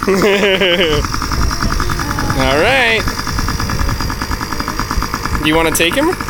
All right. Do you want to take him?